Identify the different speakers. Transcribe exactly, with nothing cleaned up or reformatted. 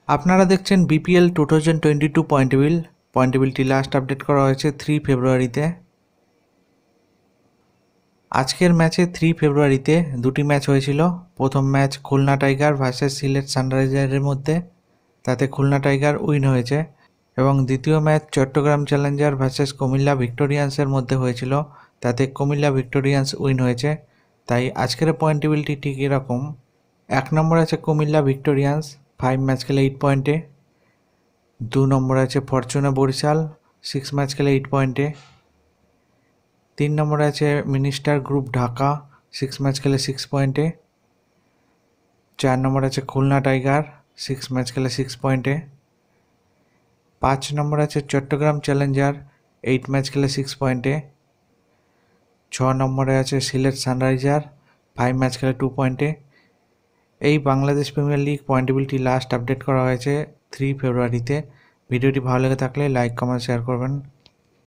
Speaker 1: আপনারা দেখছেন BPL two thousand twenty two point table point টেবিলটি লাস্ট আপডেট করা হয়েছে থ্রি ফেব্রুয়ারিতে। আজকের ম্যাচে থ্রি ফেব্রুয়ারিতে দুটি ম্যাচ হয়েছিল। প্রথম match Khulna tiger versus Sylhet সানরাইজার্সের মধ্যে, তাতে খুলনা টাইগার উইন হয়েছে। এবং দ্বিতীয় match Chattogram challenger versus Comilla ভিক্টোরিয়ান্সের মধ্যে হয়েছিল, তাতে কুমিল্লা ভিক্টোরিয়ান্স উইন হয়েছে। তাই আজকের পয়েন্ট টেবিলটি ঠিক এরকম: এক নম্বর আছে কুমিল্লা ভিক্টোরিয়ান্স, ফাইভ ম্যাচ খেলে এইট পয়েন্টে। দু নম্বর আছে ফরচুনা বরিশাল, সিক্স ম্যাচ খেলে এইট পয়েন্টে। তিন নম্বরে আছে minister group Dhaka, six match খেলে সিক্স পয়েন্টে। চার নম্বর আছে খুলনা টাইগার, সিক্স ম্যাচ খেলে সিক্স পয়েন্টে। পাঁচ নম্বর আছে চট্টগ্রাম চ্যালেঞ্জার, এইট ম্যাচ খেলে সিক্স পয়েন্টে। ছ নম্বরে আছে সিলেট সানরাইজার, ফাইভ ম্যাচ খেলে টু পয়েন্টে। এই বাংলাদেশ প্রিমিয়ার লিগ পয়েন্ট টেবিলটি লাস্ট আপডেট করা হয়েছে থ্রি ফেব্রুয়ারিতে। ভিডিওটি ভালো লেগে থাকলে লাইক কমেন্ট শেয়ার করবেন।